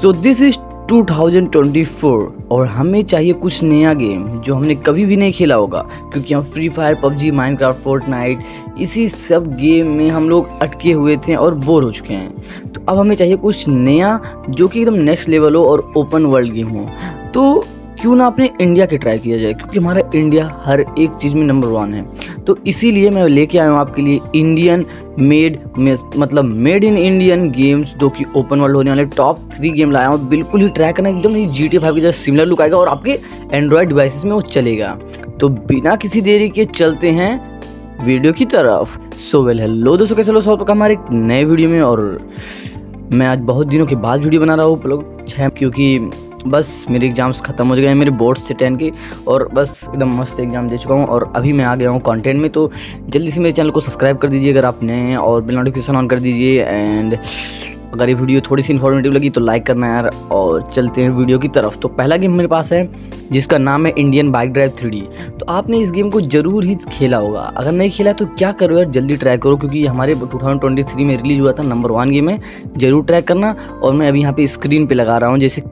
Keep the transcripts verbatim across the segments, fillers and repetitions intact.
So this is two thousand twenty four और हमें चाहिए कुछ नया गेम जो हमने कभी भी नहीं खेला होगा, क्योंकि हम Free Fire, PUBG, Minecraft, Fortnite इसी सब गेम में हम लोग अटके हुए थे और बोर हो चुके हैं। तो अब हमें चाहिए कुछ नया जो कि एकदम नेक्स्ट लेवल हो और ओपन वर्ल्ड गेम हो। तो क्यों ना अपने इंडिया के ट्राई किया जाए, क्योंकि हमारा इंडिया हर एक चीज़ में नंबर वन है। तो इसीलिए मैं लेके आया हूँ आपके लिए इंडियन मेड मतलब मेड इन इंडियन गेम्स, जो कि ओपन वर्ल्ड होने वाले टॉप थ्री गेम लाया हूँ। बिल्कुल ही ट्राई करना, एकदम ही जी टी ए फाइव के जैसा सिमिलर लुक आएगा और आपके एंड्रॉयड डिवाइसेस में वो चलेगा। तो बिना किसी देरी के चलते हैं वीडियो की तरफ। सो वेल हेलो दोस्तों, कैसे लोग सब हमारे एक नए वीडियो में। और मैं आज बहुत दिनों के बाद वीडियो बना रहा हूँ लोग छः, क्योंकि बस मेरे एग्ज़ाम्स ख़त्म हो गए हैं, मेरे बोर्ड्स थे टेन के, और बस एकदम मस्त एग्ज़ाम दे चुका हूँ और अभी मैं आ गया हूँ कंटेंट में। तो जल्दी से मेरे चैनल को सब्सक्राइब कर दीजिए अगर आप नए हैं, और बेल नोटिफिकेशन ऑन कर दीजिए। एंड अगर ये वीडियो थोड़ी सी इन्फॉर्मेटिव लगी तो लाइक करना यार, और चलते हैं वीडियो की तरफ। तो पहला गेम मेरे पास है जिसका नाम है Indian bike drive three D. तो आपने इस गेम को ज़रूर ही खेला होगा, अगर नहीं खेला तो क्या करो यार, जल्दी ट्राई करो, क्योंकि ये हमारे टू थाउजेंड ट्वेंटी थ्री में रिलीज़ हुआ था, नंबर वन गेम है, ज़रूर ट्राई करना। और मैं अभी यहाँ पे स्क्रीन पे लगा रहा हूँ। जैसे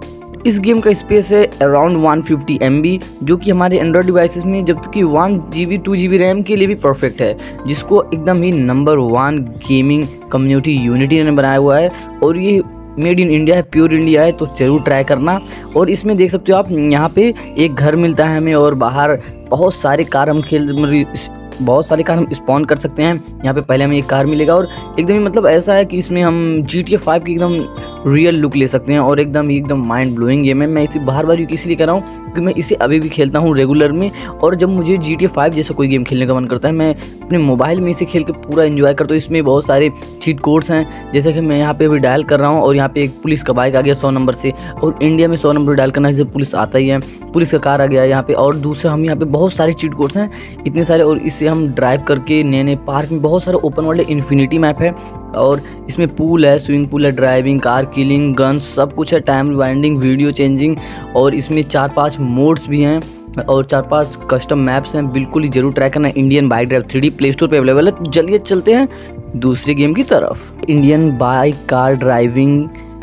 इस गेम का स्पेस है around one fifty M B, जो कि हमारे एंड्रॉयड डिवाइसेस में जब तक कि one G B two G B RAM के लिए भी परफेक्ट है, जिसको एकदम ही number one gaming community Unity ने बनाया हुआ है। और ये मेड इन इंडिया है, प्योर इंडिया है, तो ज़रूर ट्राई करना। और इसमें देख सकते हो आप, यहाँ पे एक घर मिलता है हमें और बाहर बहुत सारे कार हम खेल बहुत सारे कार हम स्पॉन कर सकते हैं। यहाँ पे पहले हमें एक कार मिलेगा और एकदम ही मतलब ऐसा है कि इसमें हम जी टी ए फाइव की एकदम रियल लुक ले सकते हैं, और एकदम एकदम माइंड ब्लोइंग गेम है। मैं इसे बार बार इसलिए कर रहा हूँ क्योंकि मैं इसे अभी भी खेलता हूँ रेगुलर में, और जब मुझे जी टी ए फाइव जैसा कोई गेम खेलने का मन करता है मैं अपने मोबाइल में इसे खेल के पूरा एंजॉय करता हूँ। इसमें बहुत सारे चीट कोड्स हैं, जैसे कि मैं यहाँ पे अभी डायल कर रहा हूँ और यहाँ पे एक पुलिस का बाइक आ गया सौ नंबर से, और इंडिया में सौ नंबर डायल करना जैसे पुलिस आता ही है, पुलिस का कार आ गया यहाँ पे। और दूसरा हम यहाँ पे बहुत सारे चीट कोड्स हैं, इतने सारे, और इससे हम ड्राइव कर के नए नए पार्क में बहुत सारे ओपन वर्ल्ड इन्फिनिटी मैप है, और इसमें पूल है, स्विमिंग पूल है, ड्राइविंग, कार किलिंग, गन्स, सब कुछ है, टाइम रिवाइंडिंग, वीडियो चेंजिंग, और इसमें चार पांच मोड्स भी हैं और चार पांच कस्टम मैप्स हैं। बिल्कुल ही जरूर ट्राई करना। Indian bike drive three D play store पर अवेलेबल है। चलिए चलते हैं दूसरे गेम की तरफ। इंडियन बाइक कार ड्राइविंग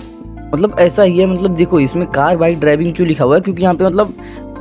मतलब ऐसा ही है, मतलब देखो इसमें कार बाइक ड्राइविंग क्यों लिखा हुआ है, क्योंकि यहाँ पे मतलब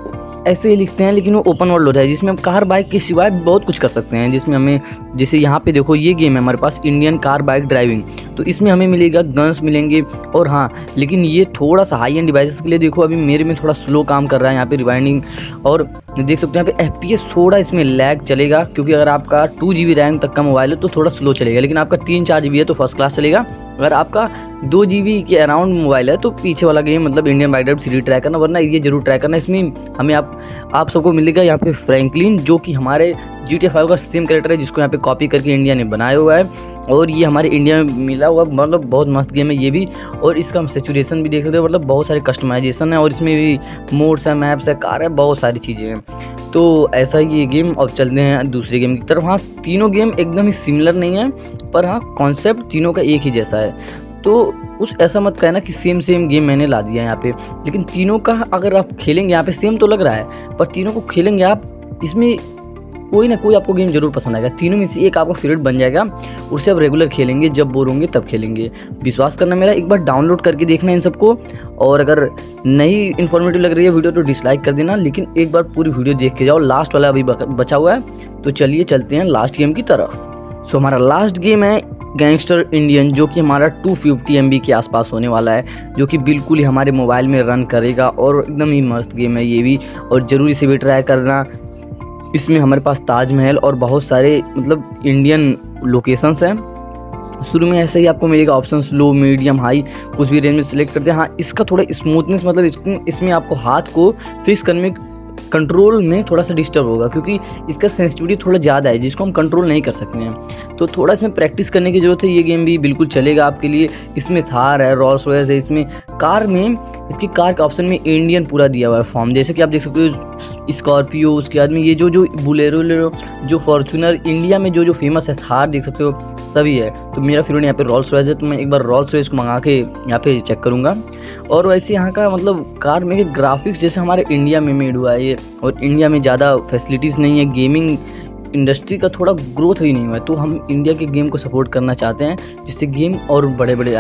ऐसे ही लिखते हैं, लेकिन वो ओपन वर्ल्ड होता है जिसमें हम कार बाइक के सिवाय बहुत कुछ कर सकते हैं। जिसमें हमें जैसे यहाँ पे देखो ये गेम है हमारे पास इंडियन कार बाइक ड्राइविंग, तो इसमें हमें मिलेगा गन्स मिलेंगे। और हाँ, लेकिन ये थोड़ा सा हाई एंड डिवाइसेस के लिए देखो अभी मेरे में थोड़ा स्लो काम कर रहा है यहाँ पे रिवाइंडिंग, और देख सकते हो यहाँ पे एफ पी एस थोड़ा इसमें लैग चलेगा, क्योंकि अगर आपका टू जी बी रैम तक का मोबाइल है तो थोड़ा स्लो चलेगा, लेकिन आपका तीन चार जी बी है तो फर्स्ट क्लास चलेगा। अगर आपका दो जी बी के अराउंड मोबाइल है तो पीछे वाला गेम मतलब Indian bike drive three try करना, वरना ये जरूर ट्राई करना। इसमें हमें आप आप सबको मिलेगा यहाँ पे फ्रैंकलिन, जो कि हमारे जी टी ए फाइव का सेम कैरेक्टर है, जिसको यहाँ पे कॉपी करके इंडिया ने बनाया हुआ है, और ये हमारे इंडिया में मिला हुआ, मतलब बहुत मस्त गेम है ये भी। और इसका हम सेचुरेशन भी देख सकते हो, मतलब बहुत सारे कस्टमाइजेशन है, और इसमें भी मोड्स है, मैप्स है, कार है, बहुत सारी चीज़ें हैं। तो ऐसा ही ये गेम। अब चलते हैं दूसरे गेम की तरफ। हाँ, तीनों गेम एकदम ही सिमिलर नहीं है, पर हाँ कॉन्सेप्ट तीनों का एक ही जैसा है। तो उस ऐसा मत कहना कि सेम सेम गेम मैंने ला दिया यहाँ पे, लेकिन तीनों का अगर आप खेलेंगे, यहाँ पे सेम तो लग रहा है, पर तीनों को खेलेंगे आप, इसमें कोई ना कोई आपको गेम जरूर पसंद आएगा। तीनों में से एक आपका फेवरेट बन जाएगा, उससे आप रेगुलर खेलेंगे, जब बोर होंगे तब खेलेंगे। विश्वास करना मेरा, एक बार डाउनलोड करके देखना इन सबको, और अगर नहीं इन्फॉर्मेटिव लग रही है वीडियो तो डिसलाइक कर देना, लेकिन एक बार पूरी वीडियो देख के जाओ। लास्ट वाला अभी बचा हुआ है। तो चलिए चलते हैं लास्ट गेम की तरफ। सो हमारा लास्ट गेम है गैंगस्टर इंडियन, जो कि हमारा टू फिफ्टी एम बी के आसपास होने वाला है, जो कि बिल्कुल ही हमारे मोबाइल में रन करेगा, और एकदम ही मस्त गेम है ये भी, और ज़रूर इसे भी ट्राई करना। इसमें हमारे पास ताजमहल और बहुत सारे मतलब इंडियन लोकेशंस हैं। शुरू में ऐसे ही आपको मिलेगा ऑप्शंस लो, मीडियम, हाई, कुछ भी रेंज में सिलेक्ट करते हैं। हाँ, इसका थोड़ा स्मूथनेस मतलब इसमें इसमें आपको हाथ को फिक्स करने में कंट्रोल में थोड़ा सा डिस्टर्ब होगा, क्योंकि इसका सेंसिटिविटी थोड़ा ज़्यादा है, जिसको हम कंट्रोल नहीं कर सकते हैं। तो थोड़ा इसमें प्रैक्टिस करने की ज़रूरत है। ये गेम भी बिल्कुल चलेगा आपके लिए। इसमें थार है, रॉल्स रॉयस है, इसमें कार में इसकी कार के ऑप्शन में इंडियन पूरा दिया हुआ है फॉर्म, जैसे कि आप देख सकते हो स्कॉर्पियो, उसके बाद में ये जो जो बुलेरो लेरो, जो फॉर्चूनर, इंडिया में जो जो फेमस है, थार देख सकते हो, सभी है। तो मेरा फेवरेट यहाँ पे रॉल्स रॉयस है, तो मैं एक बार रॉल्स रॉयस को मंगा के यहाँ पे चेक करूँगा। और वैसे यहाँ का मतलब कार में ग्राफिक्स जैसे हमारे इंडिया में मेड हुआ है ये, और इंडिया में ज़्यादा फैसिलिटीज़ नहीं है, गेमिंग इंडस्ट्री का थोड़ा ग्रोथ ही नहीं हुआ है, तो हम इंडिया के गेम को सपोर्ट करना चाहते हैं जिससे गेम और बड़े बड़े आएँ।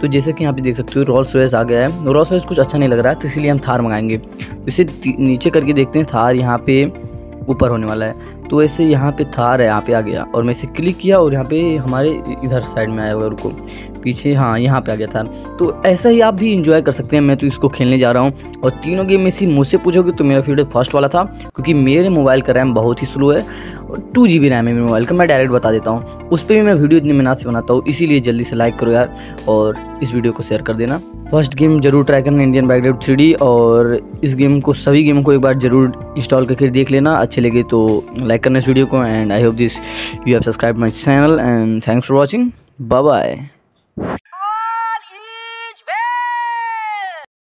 तो जैसे कि यहाँ पे देख सकते हो रोल्स रॉयस आ गया है। रोल्स रॉयस कुछ अच्छा नहीं लग रहा है तो इसीलिए हम थार मंगाएंगे। तो इसे नीचे करके देखते हैं, थार यहाँ पे ऊपर होने वाला है। तो ऐसे यहाँ पे थार है, यहाँ पे आ गया और मैं इसे क्लिक किया और यहाँ पे हमारे इधर साइड में आया हुआ, रुको पीछे, हाँ यहाँ पे आ गया था। तो ऐसा ही आप भी इंजॉय कर सकते हैं। मैं तो इसको खेलने जा रहा हूँ और तीनों गेम में से मुझसे पूछोगे तो मेरा फेवरेट फर्स्ट वाला था, क्योंकि मेरे मोबाइल का रैम बहुत ही स्लो है और टू जी बी रैम है मेरे मोबाइल का, मैं डायरेक्ट बता देता हूँ। उस पर भी मैं वीडियो इतनी मेहनत से बनाता हूँ, इसीलिए जल्दी से लाइक करो यार और इस वीडियो को शेयर कर देना। फर्स्ट गेम जरूर ट्राई करना, Indian bike drive three D, और इस गेम को सभी गेमों को एक बार जरूर इंस्टॉल करके देख लेना। अच्छे लगे तो लाइक करना इस वीडियो को, and I hope this you have subscribe my channel, and thanks for watching, bye bye.